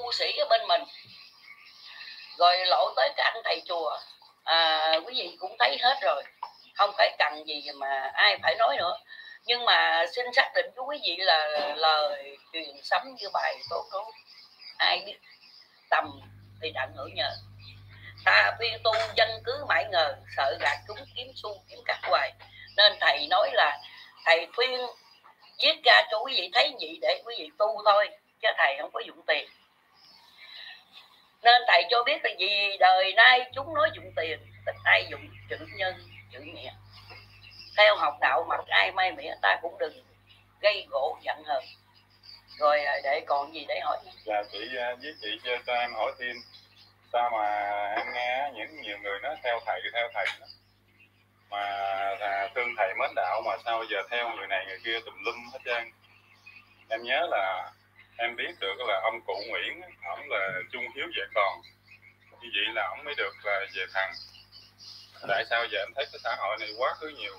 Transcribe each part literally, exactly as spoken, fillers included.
tu sĩ ở bên mình, rồi lộ tới cái anh thầy chùa, à, quý vị cũng thấy hết rồi, không phải cần gì mà ai phải nói nữa. Nhưng mà xin xác định với quý vị là lời truyền sấm như bài Tố Trú, ai biết tầm thì đặng hữu nhờ. Ta khuyên tu dân cứ mãi ngờ, sợ gạt chúng kiếm xu kiếm cắt hoài. Nên thầy nói là thầy khuyên viết ra cho quý vị thấy gì để quý vị tu thôi, chứ thầy không có dụng tiền. Nên thầy cho biết là vì đời nay chúng nói dụng tiền, ít ai dụng chữ nhân chữ nghĩa. Theo học đạo mặc ai may mỉa, ta cũng đừng gây gỗ giận hờn. Rồi để còn gì để hỏi? Dạ chị với chị cho, cho em hỏi thêm. Sao mà em nghe những nhiều người nói theo thầy theo thầy đó, mà à, thương thầy mến đạo mà sao giờ theo người này người kia tùm lum hết trơn. Em nhớ là em biết được là ông cụ Nguyễn, ổng là trung hiếu vợ con, như vậy là ổng mới được là về thần. Tại sao giờ em thấy cái xã hội này quá khứ nhiều?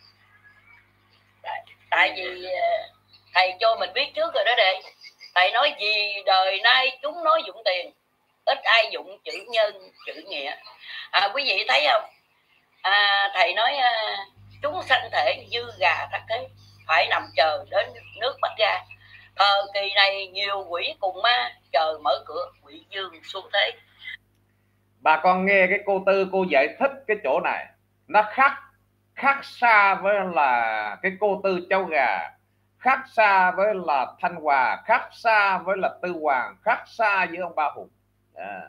Tại, tại vì thầy cho mình biết trước rồi đó đệ. Thầy nói vì đời nay chúng nói dụng tiền, ít ai dụng chữ nhân chữ nghĩa. À, quý vị thấy không? À, thầy nói à, chúng sanh thể dư gà thắt thế, phải nằm chờ đến nước bắt ra. Thời kỳ này nhiều quỷ cùng ma, chờ mở cửa quỷ dương xuống thế. Bà con nghe cái cô Tư cô giải thích cái chỗ này nó khác khác xa với là cái cô Tư Châu Gà, khác xa với là Thanh Hòa, khác xa với là Tư Hoàng, khác xa với ông Ba Hùng. À.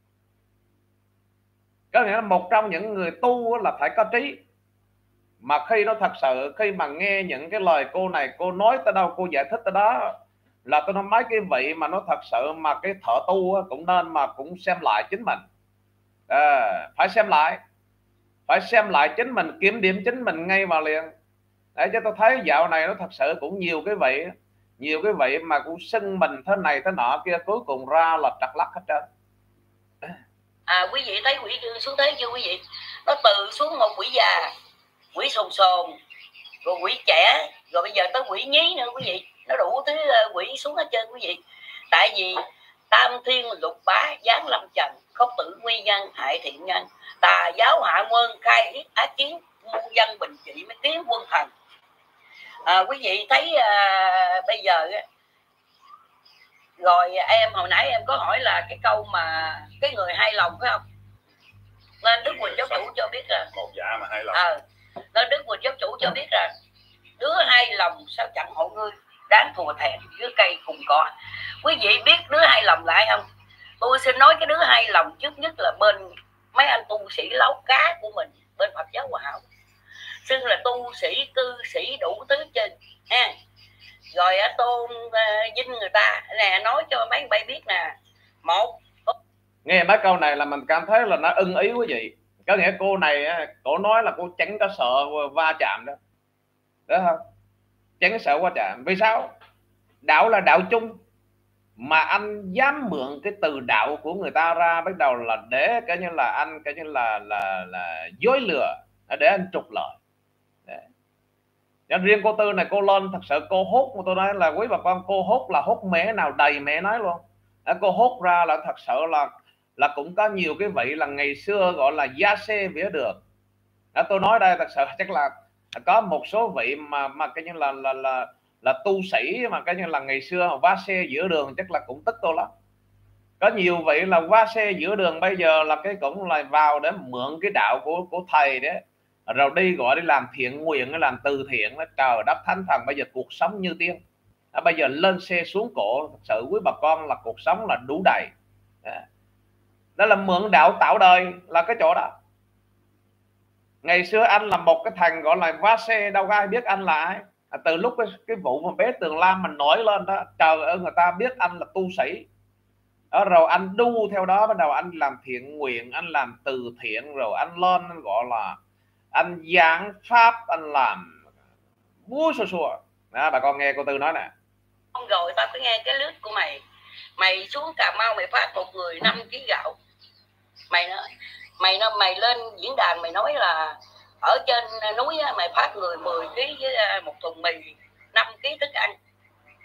Có nghĩa là một trong những người tu là phải có trí, mà khi nó thật sự khi mà nghe những cái lời cô này cô nói tới đâu cô giải thích tới đó, là tôi nói mấy cái vị mà nó thật sự mà cái thợ tu cũng nên mà cũng xem lại chính mình. À, phải xem lại, phải xem lại chính mình, kiểm điểm chính mình ngay vào liền. Để cho tôi thấy dạo này nó thật sự cũng nhiều cái vị, nhiều cái vị mà cũng xưng mình thế này thế nọ kia, cuối cùng ra là trật lắc hết trơn. À, quý vị thấy quỷ dương xuống thế chưa quý vị? Nó từ xuống một quỷ già, quỷ sồn sồn, rồi quỷ trẻ, rồi bây giờ tới quỷ nhí nữa quý vị. Nó đủ thứ quỷ xuống hết trơn quý vị. Tại vì tam thiên lục bá giáng lâm trần, khốc tử nguy nhân hại thiện nhân, tà giáo hạ quân khai yết ác kiến, muôn dân bình trị mới tiến quân thần. À, quý vị thấy à, bây giờ rồi em hồi nãy em có hỏi là cái câu mà cái người hai lòng phải không? Nên Đức Quỳnh giáo chủ cho biết là một dạ mà hai lòng. À, nên Đức Quỳnh giáo chủ cho biết là đứa hai lòng sao chẳng hộ ngươi, đáng thùa thẹn dưới cây cùng cỏ. Quý vị biết đứa hai lòng là ai không? Tôi xin nói cái đứa hai lòng trước nhất là bên mấy anh tu sĩ lấu cá của mình, bên Phật giáo Hòa Hảo xưng là tu sĩ cư sĩ đủ thứ trên ha. Rồi tôn vinh người ta nè, nói cho mấy bay biết nè. Một, nghe mấy câu này là mình cảm thấy là nó ưng ý quý vị. Có nghĩa cô này cô nói là cô tránh có sợ va chạm đó, đó không? Tránh sợ va chạm. Vì sao? Đạo là đạo chung, mà anh dám mượn cái từ đạo của người ta ra bắt đầu là để cái như là anh cái như là là là dối lừa, để anh trục lợi. Nên riêng cô Tư này cô lên thật sự cô hốt, mà tôi nói là quý bà con, cô hốt là hốt mẹ nào đầy mẹ nói luôn. Cô hốt ra là thật sự là là cũng có nhiều cái vị là ngày xưa gọi là gia xê vía được. Đó, tôi nói đây thật sự chắc là có một số vị mà mà cái như là là là là tu sĩ mà cái như là ngày xưa mà vá xe giữa đường chắc là cũng tức tôi lắm. Có nhiều vị là vá xe giữa đường bây giờ là cái cũng là vào để mượn cái đạo của của thầy đấy, rồi đi gọi đi làm thiện nguyện, làm từ thiện đó. Trời đất thánh thần, bây giờ cuộc sống như tiên. À, bây giờ lên xe xuống cổ, thật sự quý bà con là cuộc sống là đủ đầy. À, đó là mượn đạo tạo đời là cái chỗ đó. Ngày xưa anh là một cái thằng gọi là vá xe, đâu có ai biết anh là ai. À, từ lúc cái, cái vụ mà bé Tường Lam mình nổi lên đó, trời ơi người ta biết anh là tu sĩ đó, rồi anh đu theo đó, bắt đầu anh làm thiện nguyện, anh làm từ thiện, rồi anh lên anh gọi là anh giảng pháp, anh làm vua sùa sùa đó. Bà con nghe cô Tư nói nè, rồi tao phải nghe cái lướt của mày, mày xuống Cà Mau mày phát một người năm ký gạo, mày nói mày nó mày lên diễn đàn mày nói là ở trên núi á, mày phát người mười ký với một thùng mì, năm ký thức ăn.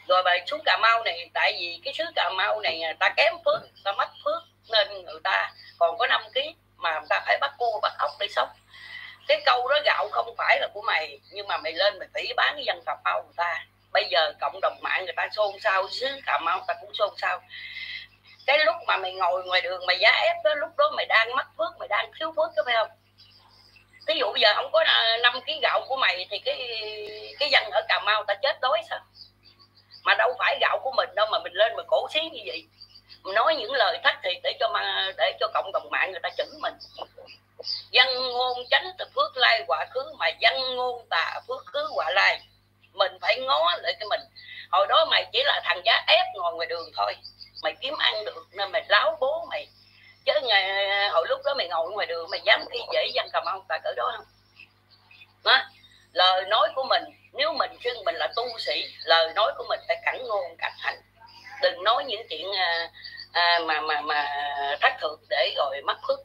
Rồi bài xuống Cà Mau này, tại vì cái xứ Cà Mau này người ta kém phước, người ta mất phước nên người ta còn có năm ký mà người ta phải bắt cua bắt ốc để sống. Cái câu đó gạo không phải là của mày, nhưng mà mày lên mày phỉ bán cái dân Cà Mau người ta. Bây giờ cộng đồng mạng người ta xôn xao, xứ Cà Mau người ta cũng xôn xao. Cái lúc mà mày ngồi ngoài đường mày giá ép đó, lúc đó mày đang mất phước, mày đang thiếu phước, có phải không? Ví dụ bây giờ không có năm ký gạo của mày thì cái cái dân ở Cà Mau ta chết đói sao? Mà đâu phải gạo của mình đâu mà mình lên mà cổ xí như vậy. Mình nói những lời thách thiệt để cho mà để cho cộng đồng mạng người ta chửi mình. Dân ngôn tránh từ phước lai quả khứ, mà dân ngôn tà phước khứ quả lai. Mình phải ngó lại cái mình. Hồi đó mày chỉ là thằng giá ép ngồi ngoài đường thôi, mày kiếm ăn được nên mày láo bố mày. Chứ ngày, hồi lúc đó mày ngồi ngoài đường mày dám khi dễ dân Cà Mau ta cỡ đó không? Đó. Lời nói của mình, nếu mình xưng mình là tu sĩ, lời nói của mình phải cẩn ngôn cẩn hành, đừng nói những chuyện à, à, mà mà mà thất thực để rồi mất phước.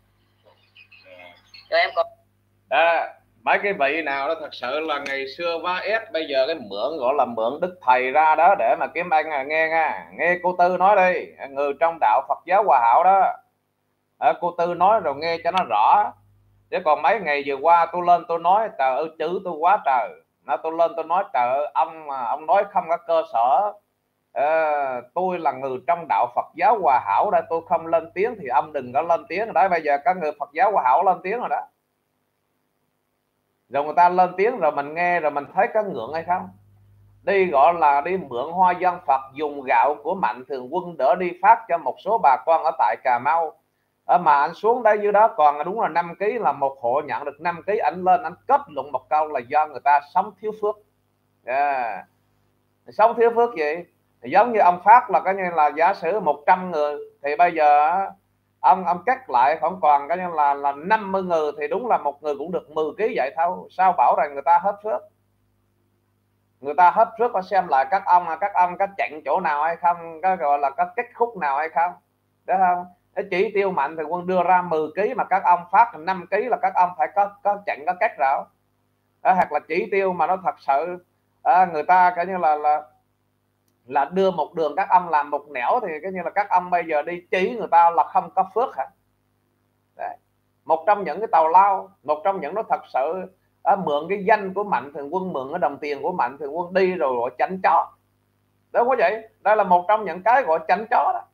Rồi em còn đó, mấy cái vị nào đó thật sự là ngày xưa vá ép, bây giờ cái mượn gọi là mượn đức thầy ra đó để mà kiếm ăn à, nghe nha, nghe cô Tư nói đi, người trong đạo Phật giáo Hòa Hảo đó. À, cô Tư nói rồi nghe cho nó rõ. Chứ còn mấy ngày vừa qua tôi lên tôi nói trời ơi chữ tôi quá trời, nó tôi lên tôi nói trời ơi ông mà ông nói không có cơ sở. À, tôi là người trong đạo Phật giáo Hòa Hảo đây, tôi không lên tiếng thì ông đừng có lên tiếng rồi đó. Bây giờ các người Phật giáo Hòa Hảo lên tiếng rồi đó, rồi người ta lên tiếng rồi mình nghe rồi mình thấy có ngượng hay không? Đi gọi là đi mượn hoa dân Phật, dùng gạo của Mạnh Thường Quân đỡ đi phát cho một số bà con ở tại Cà Mau. Ở mà anh xuống đây dưới đó còn đúng là năm ký, là một hộ nhận được năm ký, anh lên anh kết luận một câu là do người ta sống thiếu phước. Yeah. Sống thiếu phước gì? Giống như ông Phát là coi như là giả sử một trăm người thì bây giờ ông ông cắt lại khoảng còn coi như là là năm mươi người thì đúng là một người cũng được mười ký vậy thôi. Sao bảo rằng người ta hết phước? Người ta hết phước và xem lại các ông các ông có chặn chỗ nào hay không, có gọi là có kết khúc nào hay không, đúng không? Cái chỉ tiêu Mạnh Thường Quân đưa ra mười ký mà các ông phát năm ký là các ông phải có có chặn có cách rào. Đó, hoặc là chỉ tiêu mà nó thật sự à, người ta coi như là là là đưa một đường các ông làm một nẻo thì coi như là các ông bây giờ đi chỉ người ta là không có phước hả? Đấy. Một trong những cái tàu lao, một trong những nó thật sự à, mượn cái danh của Mạnh Thường Quân, mượn cái đồng tiền của Mạnh Thường Quân đi rồi gọi chánh chó. Đúng không vậy? Đây là một trong những cái gọi chánh chó đó.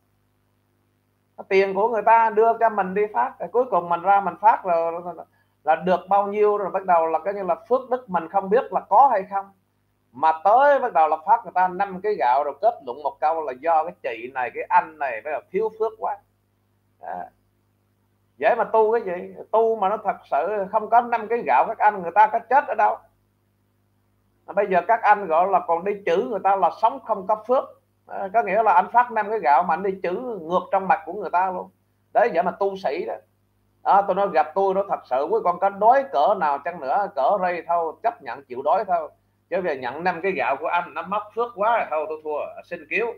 Tiền của người ta đưa cho mình đi phát, rồi cuối cùng mình ra mình phát rồi là được bao nhiêu, rồi bắt đầu là cái như là phước đức mình không biết là có hay không, mà tới bắt đầu là phát người ta năm cái gạo rồi kết luận một câu là do cái chị này cái anh này phải là thiếu phước quá. À. Vậy mà tu cái gì? Tu mà nó thật sự không có năm cái gạo các anh người ta có chết ở đâu. À, bây giờ các anh gọi là còn đi chửi người ta là sống không có phước. À, có nghĩa là anh phát năm cái gạo mà anh đi chửi ngược trong mặt của người ta luôn. Đấy vậy mà tu sĩ đó. À, tôi nói gặp tôi nó thật sự với con có đói cỡ nào chăng nữa, cỡ rây thôi chấp nhận chịu đói thôi, chứ về nhận năm cái gạo của anh nó mất phước quá rồi thôi tôi thua, xin cứu.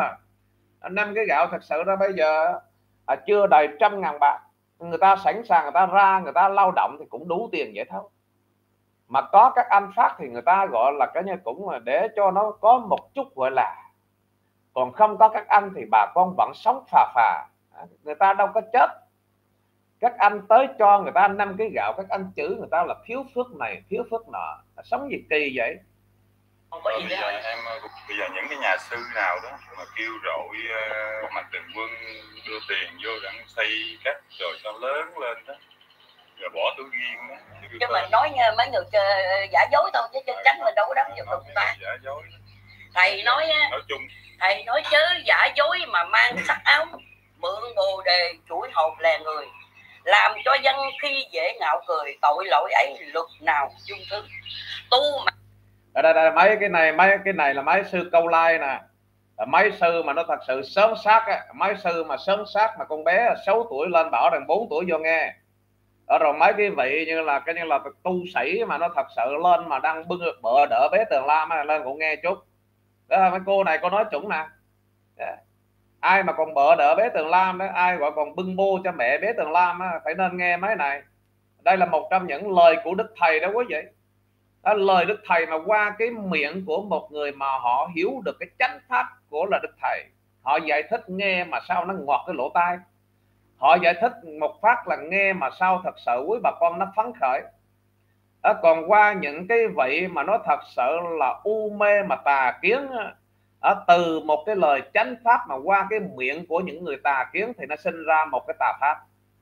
Năm cái gạo thật sự ra bây giờ à, chưa đầy trăm ngàn bạc, người ta sẵn sàng người ta ra người ta lao động thì cũng đủ tiền vậy thôi. Mà có các anh phát thì người ta gọi là cái như cũng là để cho nó có một chút gọi là, còn không có các anh thì bà con vẫn sống phà phà, người ta đâu có chết. Các anh tới cho người ta năm cái gạo, các anh chửi người ta là thiếu phước này thiếu phước nọ, sống gì kỳ vậy? Ờ, bây giờ em bây giờ những cái nhà sư nào đó mà kêu rội uh, Mạnh Thường Quân đưa tiền vô để xây cách rồi cho lớn lên đó, rồi bỏ túi riêng đó. Chứ mình nói nha, mấy người giả dối thôi chứ chắc chắn mình đâu có đắm vào tụi ta. Giả dối. Thầy nói nói chung thầy nói chớ giả dối mà mang sắc áo, mượn bồ đề chuỗi hộp lè người, làm cho dân khi dễ ngạo cười, tội lỗi ấy luật nào chung thứ. Tu mà ở đây, đây mấy cái này mấy cái này là mấy sư câu like nè, mấy sư mà nó thật sự sớm sát á, mấy sư mà sớm sát mà con bé sáu tuổi lên bảo rằng bốn tuổi vô nghe. Ở rồi mấy cái vị như là cái như là tu sĩ mà nó thật sự lên mà đang bưng bợ đỡ bé Tường Lam á, lên cũng nghe chút. Đó, mấy cô này cô nói chuẩn nè. Yeah. Ai mà còn bợ đỡ bé Tường Lam đó, ai gọi còn bưng bô cho mẹ bé Tường Lam á, phải nên nghe mấy này. Đây là một trong những lời của Đức Thầy đó quý vị. À, lời Đức Thầy mà qua cái miệng của một người mà họ hiểu được cái chánh pháp của là Đức Thầy, họ giải thích nghe mà sao nó ngọt cái lỗ tai, họ giải thích một phát là nghe mà sao thật sự quý bà con nó phấn khởi. À, còn qua những cái vị mà nó thật sự là u mê mà tà kiến, à, từ một cái lời chánh pháp mà qua cái miệng của những người tà kiến thì nó sinh ra một cái tà pháp.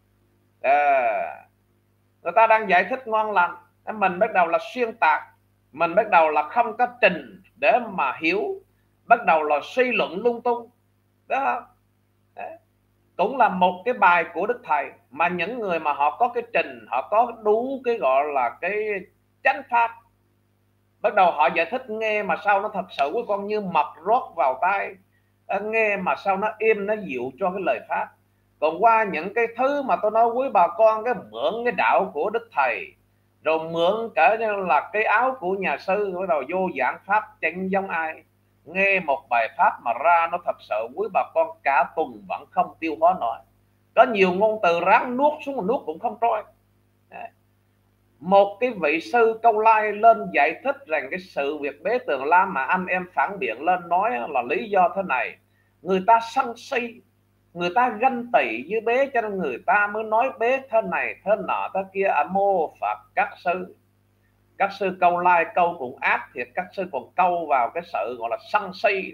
À, người ta đang giải thích ngon lành, mình bắt đầu là xuyên tạc, mình bắt đầu là không có trình để mà hiểu, bắt đầu là suy luận lung tung đó. Đấy, cũng là một cái bài của Đức Thầy mà những người mà họ có cái trình, họ có đủ cái gọi là cái chánh pháp, bắt đầu họ giải thích nghe mà sao nó thật sự quý con như mật rót vào tai, nghe mà sao nó im, nó dịu cho cái lời pháp. Còn qua những cái thứ mà tôi nói quý bà con, cái mượn cái đạo của Đức Thầy, rồi mượn cả như là cái áo của nhà sư, bắt đầu vô giảng pháp chẳng giống ai, nghe một bài pháp mà ra nó thật sự quý bà con cả tuần vẫn không tiêu hóa nổi. Có nhiều ngôn từ ráng nuốt xuống mà nuốt cũng không trôi. Đấy, một cái vị sư Câu Lai lên giải thích rằng cái sự việc Bế Tường Lam mà anh em phản biện lên nói là lý do thế này: người ta sân si, người ta ganh tị với Bế, cho nên người ta mới nói Bế thế này thế nọ thế kia. À, mô Phật các sư, các sư Câu Lai câu cũng ác thiệt, các sư còn câu vào cái sự gọi là sân si.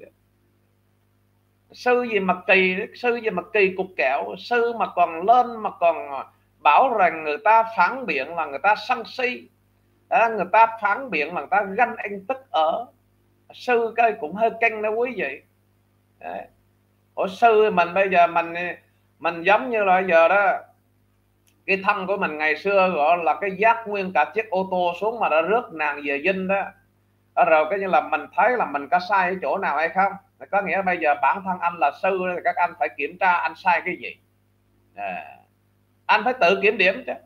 Sư gì mà kỳ, sư gì mà kỳ cục kẹo, sư mà còn lên mà còn bảo rằng người ta phản biện là người ta sân si, à, người ta phản biện là người ta ganh anh tức ở. Sư cái cũng hơi căng đó quý vị. Đấy, ủa sư mình bây giờ mình mình giống như là bây giờ đó, cái thân của mình ngày xưa gọi là cái giác nguyên cả chiếc ô tô xuống mà đã rước nàng về dinh đó, rồi cái như là mình thấy là mình có sai ở chỗ nào hay không. Có nghĩa bây giờ bản thân anh là sư thì các anh phải kiểm tra anh sai cái gì. À, anh phải tự kiểm điểm chứ,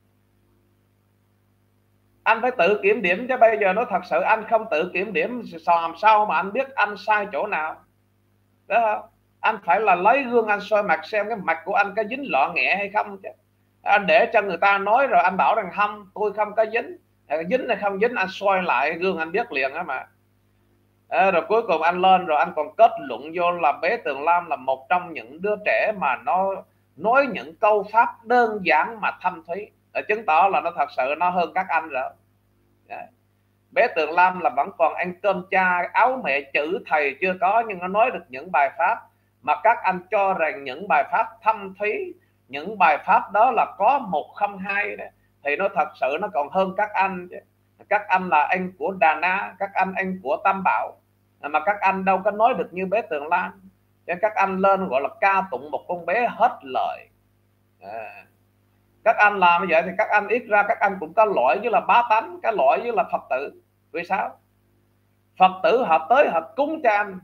anh phải tự kiểm điểm chứ. Bây giờ nó thật sự anh không tự kiểm điểm làm sao mà anh biết anh sai chỗ nào đó không? Anh phải là lấy gương anh soi mặt xem cái mặt của anh có dính lọ nghẹ hay không chứ. Anh để cho người ta nói rồi anh bảo rằng không, tôi không có dính, dính hay không dính anh soi lại gương anh biết liền đó mà. À, rồi cuối cùng anh lên rồi anh còn kết luận vô là Bế Tường Lam là một trong những đứa trẻ mà nó nói những câu pháp đơn giản mà thâm thúy, để chứng tỏ là nó thật sự nó hơn các anh rồi. Đấy, Bế Tường Lam là vẫn còn ăn cơm cha áo mẹ, chữ thầy chưa có, nhưng nó nói được những bài pháp mà các anh cho rằng những bài pháp thâm thúy, những bài pháp đó là có một không hai đấy, thì nó thật sự nó còn hơn các anh chứ. Các anh là anh của Đà Na, các anh anh của Tam Bảo, mà các anh đâu có nói được như Bế Tường Lam. Cho các anh lên gọi là ca tụng một con bé hết lời. À, các anh làm như vậy thì các anh ít ra các anh cũng có lỗi với là bá tánh, cái lỗi với là Phật tử. Vì sao? Phật tử họ tới họ cúng cho anh,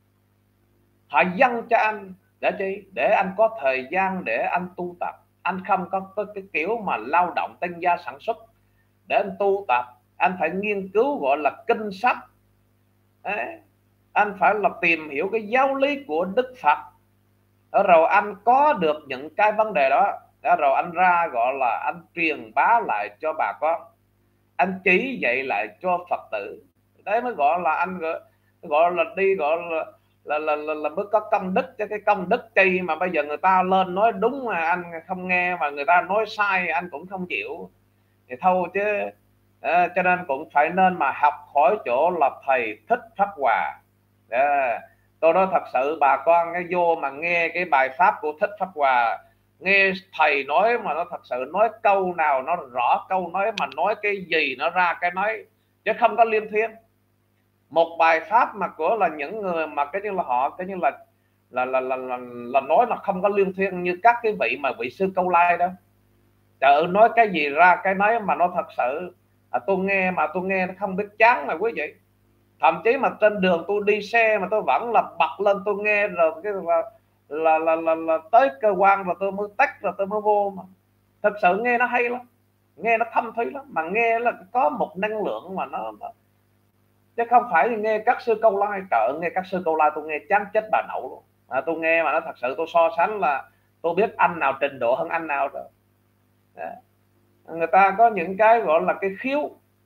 họ dâng cho anh để chi? Để anh có thời gian để anh tu tập. Anh không có cái kiểu mà lao động tăng gia sản xuất để anh tu tập. Anh phải nghiên cứu gọi là kinh sách. Đấy, anh phải là tìm hiểu cái giáo lý của Đức Phật, rồi anh có được những cái vấn đề đó, rồi anh ra gọi là anh truyền bá lại cho bà con, anh chỉ dạy lại cho Phật tử. Đấy mới gọi là anh gọi, gọi là đi gọi là là, là, là, là mới có công đức. Cho cái công đức chi mà bây giờ người ta lên nói đúng mà anh không nghe, mà người ta nói sai anh cũng không chịu thì thôi chứ. À, cho nên cũng phải nên mà học hỏi chỗ là thầy Thích Pháp Hòa. À, tôi nói thật sự bà con cái vô mà nghe cái bài pháp của Thích Pháp Hòa, nghe thầy nói mà nó thật sự nói câu nào nó rõ câu nói, mà nói cái gì nó ra cái nói, chứ không có liêm thiên. Một bài pháp mà của là những người mà cái như là họ cái như là là là là, là, là nói là không có liêm thiên như các cái vị mà vị sư Câu Lai đó. Trời ơi, nói cái gì ra cái nói mà nó thật sự à, tôi nghe mà tôi nghe nó không biết chán mà quý vị. Thậm chí mà trên đường tôi đi xe mà tôi vẫn là bật lên tôi nghe, rồi cái là là, là, là, là tới cơ quan rồi tôi mới tách rồi tôi mới vô. Mà thật sự nghe nó hay lắm, nghe nó thâm thúy lắm, mà nghe là có một năng lượng mà nó, nó... chứ không phải nghe các sư Câu Lai. Trời ơi, nghe các sư Câu Lai tôi nghe chán chết bà nậu luôn. À, tôi nghe mà nó thật sự tôi so sánh là tôi biết anh nào trình độ hơn anh nào rồi. Đấy, người ta có những cái gọi là cái khiếu,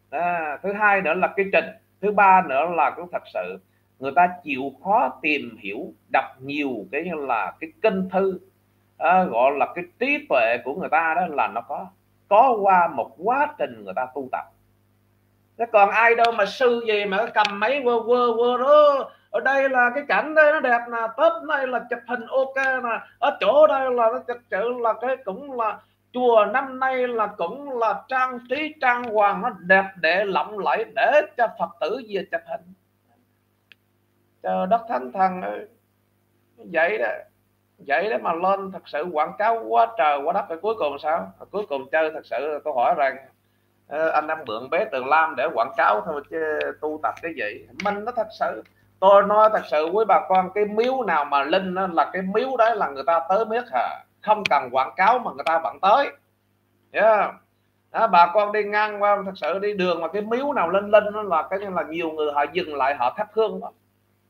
À, thứ hai nữa là cái trình, thứ ba nữa là cũng thật sự người ta chịu khó tìm hiểu, đọc nhiều cái như là cái kinh thư, à, gọi là cái trí tuệ của người ta đó là nó có có qua một quá trình người ta tu tập. Thế còn ai đâu mà sư gì mà cầm máy quơ quơ quơ đó, ở đây là cái cảnh đây nó đẹp nè, tết này là chụp hình ok nè, ở chỗ đây là nó thực sự là cái cũng là chùa năm nay là cũng là trang trí trang hoàng nó đẹp để lộng lẫy để cho Phật tử về chụp hình. Trời đất thánh thần ơi, vậy đó, vậy đó mà lên thật sự quảng cáo quá trời quá đất, rồi cuối cùng sao? Cuối cùng chơi thật sự tôi hỏi rằng anh đang mượn Bé Tường Lam để quảng cáo thôi chứ tu tập cái gì. Mình nó thật sự, tôi nói thật sự với bà con, cái miếu nào mà linh đó, là cái miếu đấy là người ta tới biết hả, không cần quảng cáo mà người ta vẫn tới. Yeah. Đó, bà con đi ngang qua thật sự đi đường mà cái miếu nào linh linh nó là cái như là nhiều người họ dừng lại họ thắp hương đó.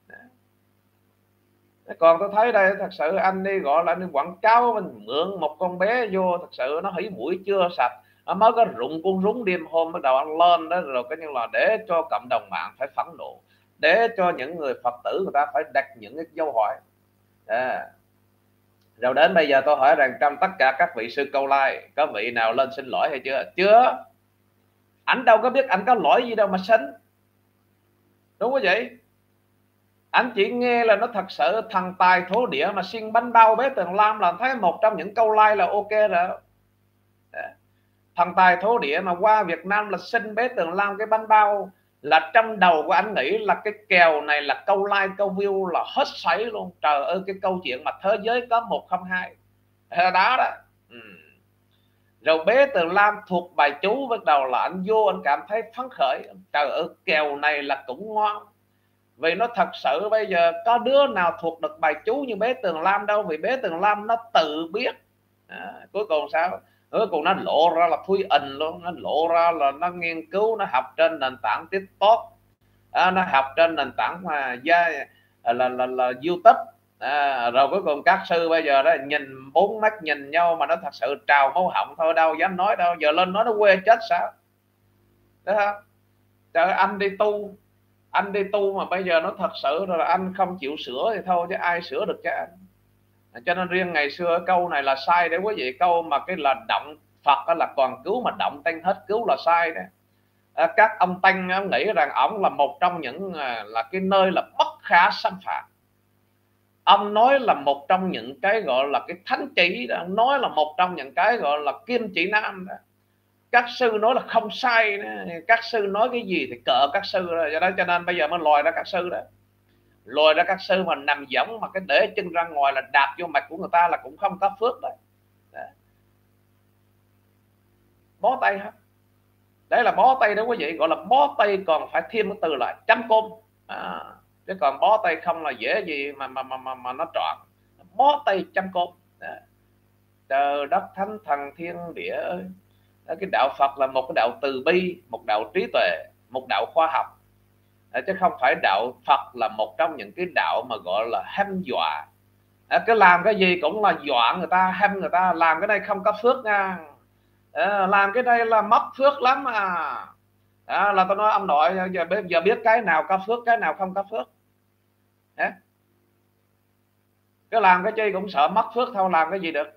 Còn tôi thấy đây thật sự anh đi gọi là anh đi quảng cáo, mình mượn một con bé vô thật sự nó hỉ mũi chưa sạch, nó mới có rụng con rúng đêm hôm bắt đầu ăn lên đó, rồi cái như là để cho cộng đồng mạng phải phẫn nộ, để cho những người Phật tử người ta phải đặt những cái dấu hỏi. À. Rồi đến bây giờ tôi hỏi rằng trong tất cả các vị sư Câu Lai có vị nào lên xin lỗi hay chưa? Chưa. Anh đâu có biết anh có lỗi gì đâu mà xin, đúng không vậy? Anh chỉ nghe là nó thật sự thần tài thổ địa mà xin bánh bao Bé Tường Lam là thấy một trong những Câu Lai là ok rồi. Thần tài thổ địa mà qua Việt Nam là xin Bé Tường Lam cái bánh bao là trong đầu của anh nghĩ là cái kèo này là câu like câu view là hết sảy luôn. Trời ơi, cái câu chuyện mà thế giới có một không hai đó đó. Ừ. Rồi Bé Tường Lam thuộc bài chú bắt đầu là anh vô anh cảm thấy phấn khởi. Trời ơi, kèo này là cũng ngon. Vì nó thật sự bây giờ có đứa nào thuộc được bài chú như Bé Tường Lam đâu. Vì Bé Tường Lam nó tự biết. À, cuối cùng sao? Cuối cùng nó lộ ra là thui ình luôn. Nó lộ ra là nó nghiên cứu, nó học trên nền tảng TikTok, à, nó học trên nền tảng mà là, là, là, là YouTube. À, rồi cuối cùng các sư bây giờ đó nhìn bốn mắt nhìn nhau mà nó thật sự trào máu họng thôi, đâu dám nói đâu. Giờ lên nói nó quê chết sao? Đấy không? Trời, anh đi tu, anh đi tu mà bây giờ nó thật sự là anh không chịu sửa thì thôi chứ ai sửa được cho anh. Cho nên riêng ngày xưa câu này là sai đấy quý vị. Câu mà cái là động Phật là còn cứu mà động Tanh hết cứu là sai đấy. À, các ông Tanh nghĩ rằng ổng là một trong những là cái nơi là bất khả xâm phạm. Ông nói là một trong những cái gọi là cái thánh chỉ đó, nói là một trong những cái gọi là kim chỉ nam đó. Các sư nói là không sai đó. Các sư nói cái gì thì cỡ các sư đó. Do đó cho nên bây giờ mới lòi ra các sư đó. Lòi ra các sư mà nằm giống mà cái để chân ra ngoài là đạp vô mặt của người ta là cũng không có phước đấy. Đó. Bó tay ha. Đấy là bó tay đó quý vị, gọi là bó tay còn phải thêm cái từ là chấm côm. À, chứ còn bó tay không là dễ gì mà mà mà mà, mà nó trọn. Bó tay chấm côm. Trời đất thánh thần thiên địa ơi. Đó, cái đạo Phật là một cái đạo từ bi, một đạo trí tuệ, một đạo khoa học. À, chứ không phải đạo Phật là một trong những cái đạo mà gọi là hăm dọa. À, cái làm cái gì cũng là dọa người ta, hăm người ta, làm cái này không có phước nha. À, làm cái đây là mất phước lắm à. À, là tôi nói ông nội giờ, giờ biết cái nào có phước cái nào không có phước. À, cái làm cái chi cũng sợ mất phước thôi, làm cái gì được.